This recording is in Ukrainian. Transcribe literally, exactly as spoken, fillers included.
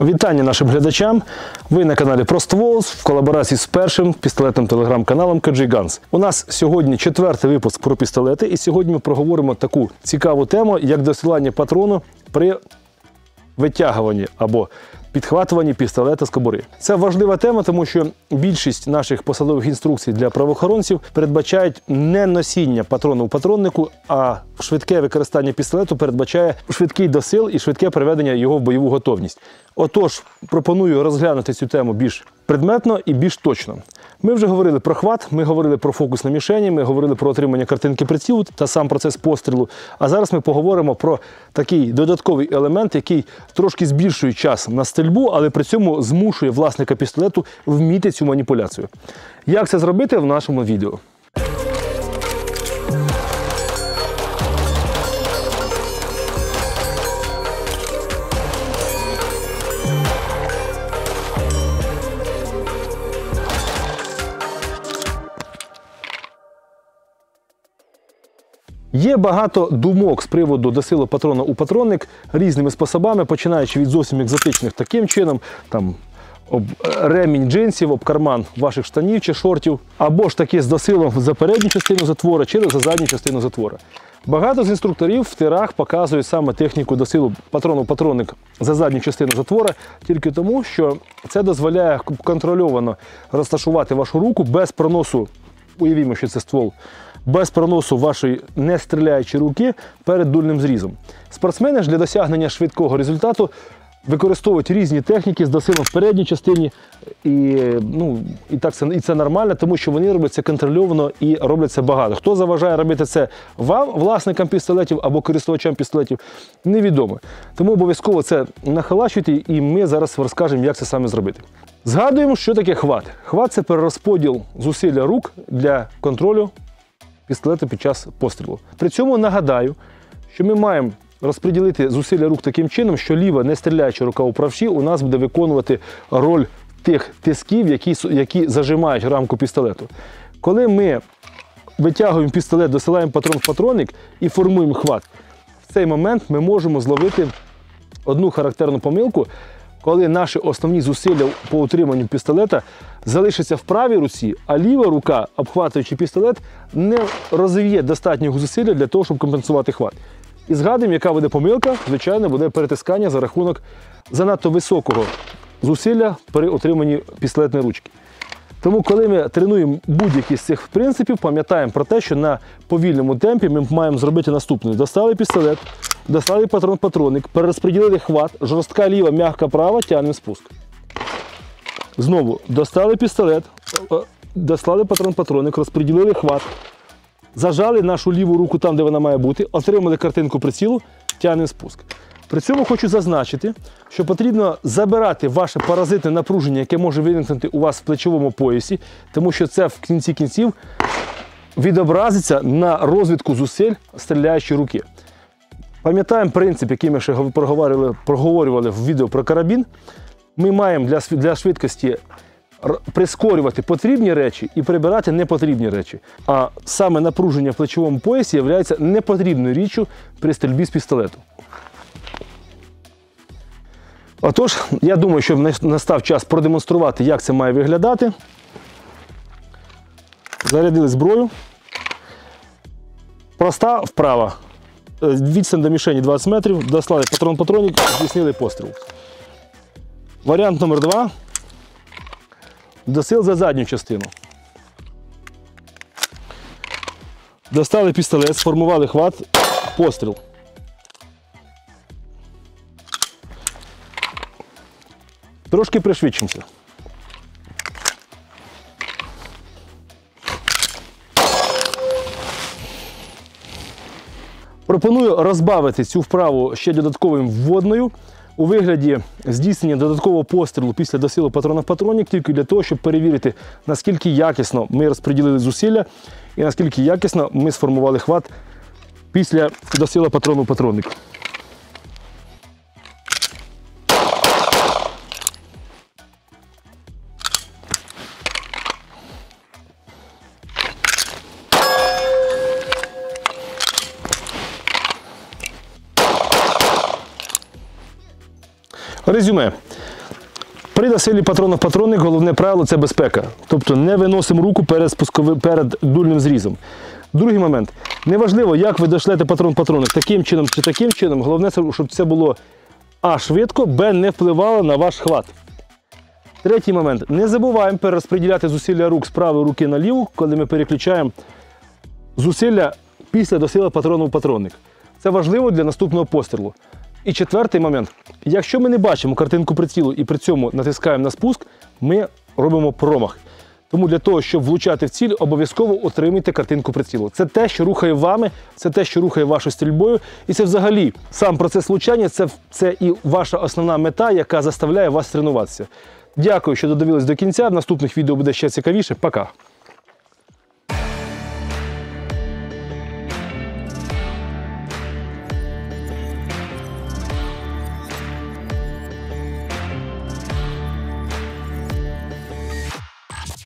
Вітання нашим глядачам. Ви на каналі ProStVols в колаборації з першим пістолетним телеграм-каналом кей джей Guns. У нас сьогодні четвертий випуск про пістолети, і сьогодні ми проговоримо таку цікаву тему, як досилання патрону при витягуванні або підхватуванні пістолета з кобури. Це важлива тема, тому що більшість наших посадових інструкцій для правоохоронців передбачають не носіння патрону у патроннику, а швидке використання пістолету передбачає швидкий досил і швидке приведення його в бойову готовність. Отож, пропоную розглянути цю тему більш предметно і більш точно. Ми вже говорили про хват, ми говорили про фокус на мішені, ми говорили про отримання картинки прицілу та сам процес пострілу. А зараз ми поговоримо про такий додатковий елемент, який трошки збільшує час на стрільбу, але при цьому змушує власника пістолету вміти цю маніпуляцію. Як це зробити в нашому відео? Є багато думок з приводу досилу патрона у патронник різними способами, починаючи від зовсім екзотичних таким чином, там, об ремінь джинсів, об карман ваших штанів чи шортів, або ж таки з досилом за передню частину затвора чи за задню частину затвора. Багато з інструкторів в тирах показують саме техніку досилу патрону у патронник за задню частину затвора, тільки тому, що це дозволяє контрольовано розташувати вашу руку без проносу, уявімо, що це ствол, без проносу вашої не стріляючої руки перед дульним зрізом. Спортсмени ж для досягнення швидкого результату використовують різні техніки з досилом в передній частині, і, ну, і, так це, і це нормально, тому що вони роблять це контрольовано і роблять це багато. Хто заважає робити це вам, власникам пістолетів або користувачам пістолетів, невідомо. Тому обов'язково це нахилачуйте, і ми зараз розкажемо, як це саме зробити. Згадуємо, що таке хват. Хват – це перерозподіл зусилля рук для контролю пістолета під час пострілу. При цьому нагадаю, що ми маємо розподілити зусилля рук таким чином, що ліва не стріляюча рука у правші у нас буде виконувати роль тих тисків, які, які зажимають рамку пістолету. Коли ми витягуємо пістолет, досилаємо патрон в патронник і формуємо хват, в цей момент ми можемо зловити одну характерну помилку, коли наші основні зусилля по утриманню пістолета залишаться в правій руці, а ліва рука, обхватуючи пістолет, не розвіє достатнього зусилля для того, щоб компенсувати хват. І згадуємо, яка буде помилка, звичайно, буде перетискання за рахунок занадто високого зусилля при утриманні пістолетної ручки. Тому, коли ми тренуємо будь-які з цих принципів, пам'ятаємо про те, що на повільному темпі ми маємо зробити наступне. Достали пістолет, достали патрон-патронник, перерозподілили хват, жорстка ліва, м'яка права, тягнемо спуск. Знову, достали пістолет, достали патрон-патронник, розподілили хват, зажали нашу ліву руку там, де вона має бути, отримали картинку прицілу, тягнемо спуск. При цьому хочу зазначити, що потрібно забирати ваше паразитне напруження, яке може виникнути у вас в плечовому поясі, тому що це в кінці кінців відобразиться на розвитку зусиль стріляючої руки. Пам'ятаємо принцип, який ми ще проговорювали, проговорювали в відео про карабін. Ми маємо для, для швидкості прискорювати потрібні речі і прибирати непотрібні речі. А саме напруження в плечовому поясі є непотрібною річчю при стрільбі з пістолету. Отож, я думаю, що настав час продемонструвати, як це має виглядати. Зарядили зброю. Проста вправа. Відстань до мішені двадцять метрів, дослали патрон-патронник, здійснили постріл. Варіант номер два. Досил за задню частину. Достали пістолет, сформували хват, постріл. Трошки пришвидшимося. Пропоную розбавити цю вправу ще додатковим вводною у вигляді здійснення додаткового пострілу після досилу патрона в патронник, тільки для того, щоб перевірити, наскільки якісно ми розподілили зусилля і наскільки якісно ми сформували хват після досилу патрону в патронник. Резюме. При насилі патрона в патронник головне правило – це безпека. Тобто не виносимо руку перед, спускови, перед дульним зрізом. Другий момент. Неважливо, як ви дошлете патрон в патронник, таким чином чи таким чином, головне, щоб це було А швидко, Б не впливало на ваш хват. Третій момент. Не забуваємо перерозподіляти зусилля рук з правої руки на ліву, коли ми переключаємо зусилля після досила патрону в патронник. Це важливо для наступного пострілу. І четвертий момент. Якщо ми не бачимо картинку прицілу і при цьому натискаємо на спуск, ми робимо промах. Тому для того, щоб влучати в ціль, обов'язково отримуйте картинку прицілу. Це те, що рухає вами, це те, що рухає вашою стрільбою. І це взагалі сам процес влучання, це, це і ваша основна мета, яка заставляє вас тренуватися. Дякую, що додивились до кінця. В наступних відео буде ще цікавіше. Пока!